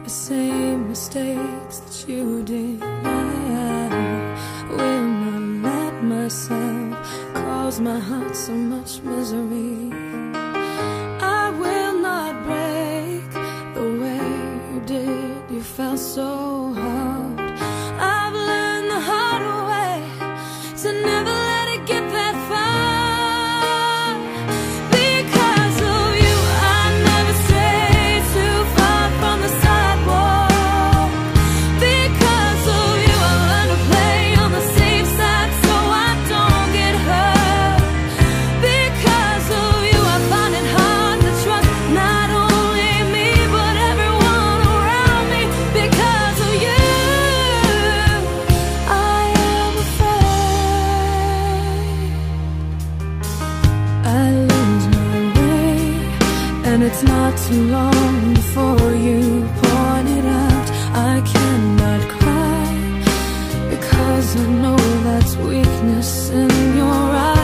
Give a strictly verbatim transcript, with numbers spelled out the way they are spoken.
the same mistakes that you did. I will not let myself cause my heart so much misery. I will not break the way you did. You fell so hard. I've learned the hard way to never let it get that far. Because of you, I never strayed too far from the sidewalk. Because of you, I learned to play on the safe side so I don't get hurt. Because of you, I find it hard to trust not only me but everyone around me. Because of you, I am afraid I lose my way, and it's not too long before you point it out. I cannot cry because I know that's weakness in your eyes.